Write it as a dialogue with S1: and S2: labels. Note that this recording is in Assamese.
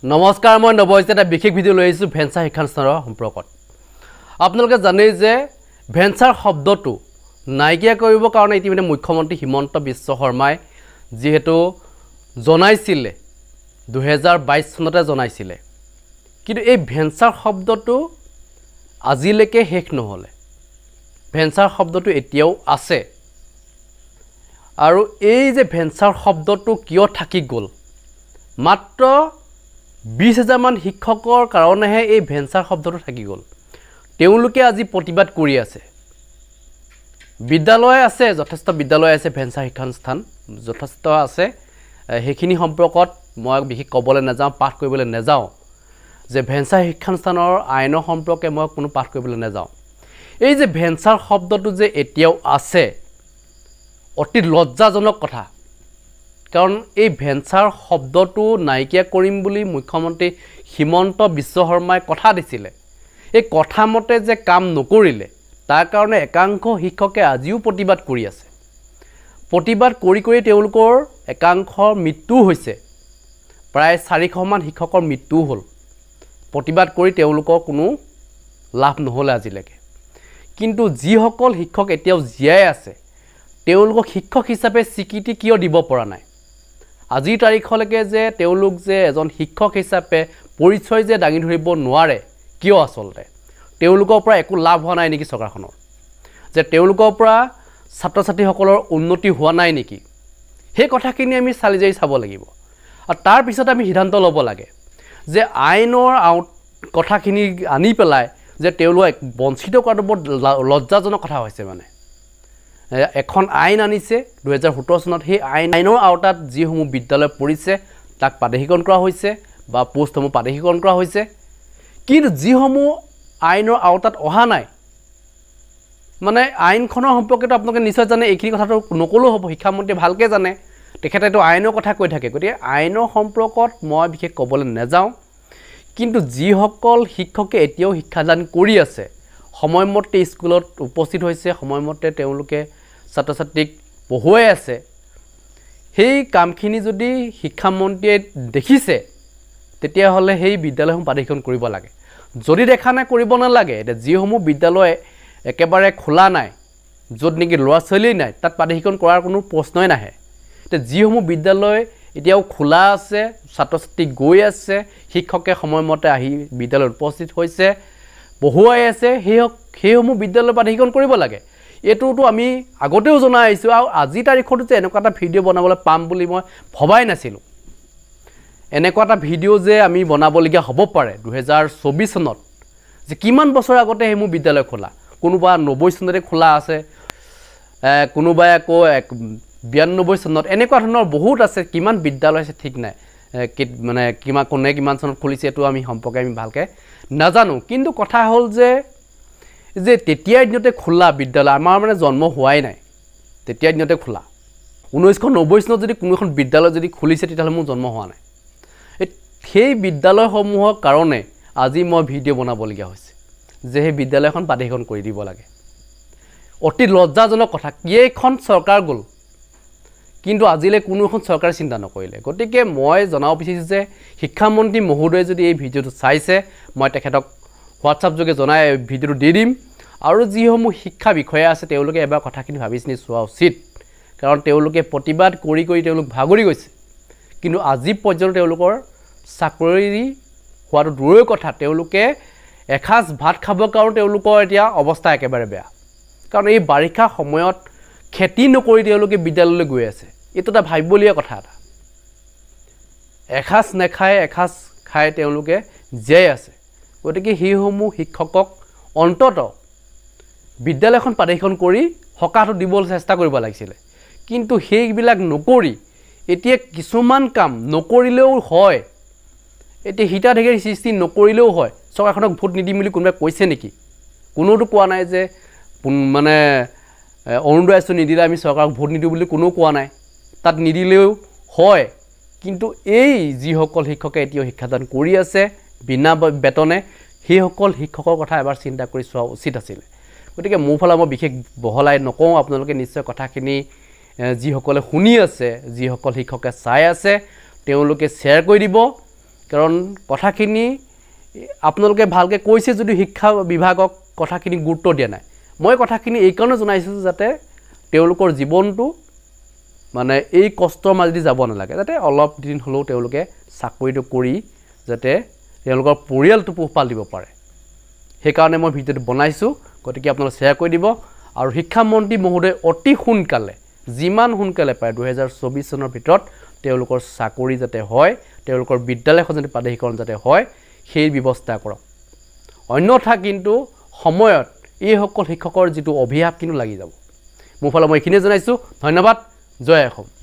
S1: নমস্কাৰ মই নবজিত এটা বিশেষ ভিডিঅ' লৈ আহিছোঁ ভেঞ্চাৰ শিক্ষানুষ্ঠানৰ সম্পৰ্কত আপোনালোকে জানে যে ভেঞ্চাৰ শব্দটো নাইকিয়া কৰিবৰ কাৰণে ইতিমধ্যে মুখ্যমন্ত্ৰী হিমন্ত বিশ্ব শৰ্মাই যেহেতু জনাইছিলে 2022 চনতে জনাইছিলে কিন্তু এই ভেঞ্চাৰ শব্দটো আজিলৈকে শেষ নহলে ভেঞ্চাৰ শব্দটো এতিয়াও আছে আৰু এই যে ভেঞ্চাৰ শব্দটো কিয় থাকি গ'ল মাত্ৰ 20,000 মান শিক্ষকৰ কাৰণেহে এই ভেঞ্চাৰ শব্দটো থাকি গ'ল তেওঁলোকে আজি প্ৰতিবাদ কৰি আছে বিদ্যালয় আছে যথেষ্ট বিদ্যালয় আছে ভেঞ্চাৰ শিক্ষানুষ্ঠান যথেষ্ট আছে হেখিনি সম্পৰ্কত মই বিশেষ ক'বলৈ নাযাওঁ পাঠ কৰিবলৈ নাযাওঁ যে ভেঞ্চাৰ শিক্ষানুষ্ঠানৰ আইনৰ সম্পৰ্কে মই কোনো পাঠ কৰিবলৈ নাযাওঁ এই যে ভেঞ্চাৰ শব্দটো যে এতিয়াও আছে অতি লজ্জাজনক কথা কাৰণ এই ভেঞ্চাৰ শব্দটো নাইকিয়া কৰিম বুলি মুখ্যমন্ত্ৰী হিমন্ত বিশ্ব শৰ্মাই কথা দিছিলে এই কথা মতে যে কাম নকৰিলে তাৰ কাৰণে একাংশ শিক্ষকে আজিও প্ৰতিবাদ কৰি আছে প্ৰতিবাদ কৰি তেওঁলোকৰ একাংশৰ মৃত্যু হৈছে প্ৰায় 400 মান শিক্ষকৰ মৃত্যু হ'ল প্ৰতিবাদ কৰি তেওঁলোকৰ কোনো লাভ নহলে আজিলৈকে কিন্তু যিসকল শিক্ষক এতিয়াও জীয়াই আছে তেওঁলোকক শিক্ষক হিচাপে স্বীকৃতি কিয় দিব পৰা নাই আজিৰ তাৰিখলৈকে যে তেওঁলোক যে এজন শিক্ষক হিচাপে পৰিচয় যে দাঙি ধৰিব নোৱাৰে কিয় আচলতে তেওঁলোকৰ পৰা একো লাভ হোৱা নাই নেকি চৰকাৰখনৰ যে তেওঁলোকৰ পৰা ছাত্ৰ ছাত্ৰীসকলৰ উন্নতি হোৱা নাই নেকি সেই কথাখিনি আমি চালি জাৰি চাব লাগিব আৰু তাৰ পিছত আমি সিদ্ধান্ত ল'ব লাগে যে আইনৰ কথাখিনি আনি পেলাই যে তেওঁলোকক বঞ্চিত কৰাটো বৰ লজ্জাজনক কথা হৈছে মানে এখন আইন আনিছে 2017 চনত সেই আইনৰ আওতাত যিসমূহ বিদ্যালয় পৰিছে তাক প্ৰাদেশিকৰণ কৰা হৈছে বা পোষ্টসমূহ প্ৰাদেশিকৰণ কৰা হৈছে কিন্তু যিসমূহ আইনৰ আওতাত অহা নাই মানে আইনখনৰ সম্পৰ্কে আপোনালোকে নিশ্চয় জানে এইখিনি কথাটো নকলেও হ'ব শিক্ষামন্ত্ৰীয়ে ভালকৈ জানে তেখেতেতো আইনৰ কথা কৈ থাকে গতিকে আইনৰ সম্পৰ্কত মই বিশেষ ক'বলৈ নাযাওঁ কিন্তু যিসকল শিক্ষকে এতিয়াও শিক্ষাদান কৰি আছে সময়মতে স্কুলত উপস্থিত হৈছে সময়মতে তেওঁলোকে ছাত্ৰ ছাত্ৰীক পঢ়ুৱাই আছে সেই কামখিনি যদি শিক্ষামন্ত্ৰীয়ে দেখিছে তেতিয়াহ'লে সেই বিদ্যালয়সমূহ প্ৰাদেশিকৰণ কৰিব লাগে যদি দেখা নাই কৰিব নালাগে এতিয়া যিসমূহ বিদ্যালয় একেবাৰে খোলা নাই য'ত নেকি ল'ৰা ছোৱালী নাই তাত প্ৰাদেশিকৰণ কৰাৰ কোনো প্ৰশ্নই নাহে এতিয়া যিসমূহ বিদ্যালয় এতিয়াও খোলা আছে ছাত্ৰ ছাত্ৰী গৈ আছে শিক্ষকে সময়মতে আহি বিদ্যালয়ত উপস্থিত হৈছে পঢ়ুৱাই আছে সেইসমূহ বিদ্যালয় প্ৰাদেশিকৰণ কৰিব লাগে এইটোতো আমি আগতেও জনাই আহিছোঁ আৰু আজি তাৰিখতো যে এনেকুৱা এটা ভিডিঅ' বনাবলৈ পাম বুলি মই ভবাই নাছিলোঁ এনেকুৱা এটা ভিডিঅ' যে আমি বনাবলগীয়া হ'ব পাৰে 2024 চনত যে কিমান বছৰ আগতে সেইসমূহ বিদ্যালয় খোলা কোনোবা 90 চনতে খোলা আছে কোনোবাই আকৌ 92 চনত এনেকুৱা ধৰণৰ বহুত আছে কিমান বিদ্যালয় আছে ঠিক নাই মানে কিমান চনত খুলিছে এইটো আমি সম্পৰ্কে আমি ভালকৈ নাজানো কিন্তু কথা হ'ল যে তেতিয়াৰ দিনতে খোলা বিদ্যালয় আমাৰ মানে জন্ম হোৱাই নাই তেতিয়াৰ দিনতে খোলা 1990 চনত যদি কোনো এখন বিদ্যালয় যদি খুলিছে তেতিয়াহ'লে মোৰ জন্ম হোৱা নাই সেই বিদ্যালয়সমূহৰ কাৰণে আজি মই ভিডিঅ' বনাবলগীয়া হৈছে যে সেই বিদ্যালয়খন প্ৰাদেশিকৰণ কৰি দিব লাগে অতি লজ্জাজনক কথা কেইখন চৰকাৰ গ'ল কিন্তু আজিলৈ কোনো এখন চৰকাৰে চিন্তা নকৰিলে গতিকে মই জনাব বিচাৰিছোঁ যে শিক্ষামন্ত্ৰী মহোদয়ে যদি এই ভিডিঅ'টো চাইছে মই তেখেতক হোৱাটছআপ যোগে জনাই ভিডিঅ'টো দি দিম আৰু যিসমূহ শিক্ষা বিষয়া আছে তেওঁলোকে এবাৰ কথাখিনি ভাবি চিনি চোৱা উচিত কাৰণ তেওঁলোকে প্ৰতিবাদ কৰি তেওঁলোক ভাগৰি গৈছে কিন্তু আজি পৰ্যন্ত তেওঁলোকৰ চাকৰি হোৱাটো দূৰৰে কথা তেওঁলোকে এসাঁজ ভাত খাবৰ কাৰণে তেওঁলোকৰ এতিয়া অৱস্থা একেবাৰে বেয়া কাৰণ এই বাৰিষা সময়ত খেতি নকৰি তেওঁলোকে বিদ্যালয়লৈ গৈ আছে এইটো এটা ভাবিবলগীয়া কথা এটা এসাঁজ নেখায় এসাঁজ খাই তেওঁলোকে জীয়াই আছে গতিকে সেইসমূহ শিক্ষকক অন্তত বিদ্যালয়খন প্ৰাদেশিকৰণ কৰি সকাহটো দিবলৈ চেষ্টা কৰিব লাগিছিলে কিন্তু সেইবিলাক নকৰি এতিয়া কিছুমান কাম নকৰিলেও হয় এতিয়া হিতাধিকাৰী সৃষ্টি নকৰিলেও হয় চৰকাৰখনক ভোট নিদিম বুলি কোনোবাই কৈছে নেকি কোনোতো কোৱা নাই যে মানে অৰুণোদয় আঁচনি নিদিলে আমি চৰকাৰক ভোট নিদিওঁ বুলি কোনেও কোৱা নাই তাত নিদিলেও হয় কিন্তু এই যিসকল শিক্ষকে এতিয়াও শিক্ষাদান কৰি আছে বিনা বেতনে সেইসকল শিক্ষকৰ কথা এবাৰ চিন্তা কৰি চোৱা উচিত আছিল গতিকে মোৰ ফালে মই বিশেষ বহলাই নকওঁ আপোনালোকে নিশ্চয় কথাখিনি যিসকলে শুনি আছে যিসকল শিক্ষকে চাই আছে তেওঁলোকে শ্বেয়াৰ কৰি দিব কাৰণ কথাখিনি আপোনালোকে ভালকৈ কৈছে যদি শিক্ষা বিভাগক কথাখিনি গুৰুত্ব দিয়া নাই মই কথাখিনি এই কাৰণে জনাইছোঁ যাতে তেওঁলোকৰ জীৱনটো মানে এই কষ্টৰ মাজেদি যাব নালাগে যাতে অলপ দিন হ'লেও তেওঁলোকে চাকৰিটো কৰি যাতে তেওঁলোকৰ পৰিয়ালটো পোহপাল দিব পাৰে সেইকাৰণে মই ভিডিঅ'টো বনাইছোঁ গতিকে আপোনালোকে শ্বেয়াৰ কৰি দিব আৰু শিক্ষামন্ত্ৰী মহোদয় অতি সোনকালে যিমান সোনকালে পায় 2024 চনৰ ভিতৰত তেওঁলোকৰ চাকৰি যাতে হয় তেওঁলোকৰ বিদ্যালয়খন যাতে প্ৰাদেশিকৰণ যাতে হয় সেই ব্যৱস্থা কৰক অন্যথা কিন্তু সময়ত এইসকল শিক্ষকৰ যিটো অভিশাপ কিন্তু লাগি যাব মোৰ ফালে মই এইখিনিয়ে জনাইছোঁ ধন্যবাদ জয় অসম